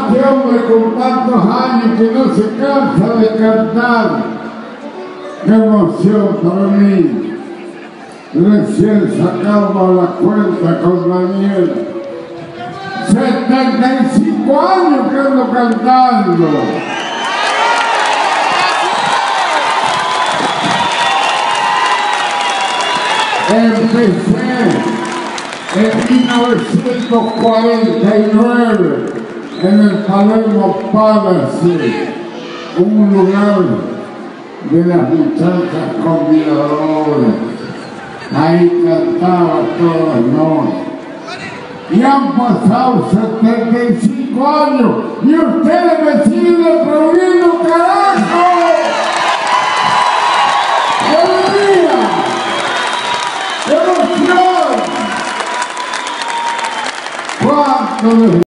Este hombre con tantos años que no se cansa de cantar. ¡Qué emoción para mí! Recién sacamos la cuenta con Daniel. 75 años que ando cantando. Empecé en 1949 en el Palermo Palace, un lugar de las muchachas convidadoras. Ahí cantaba todas las noches. Y han pasado 75 años y ustedes me siguen aplaudiendo, carajo. ¡Alegría! ¡Emoción! ¿Cuánto les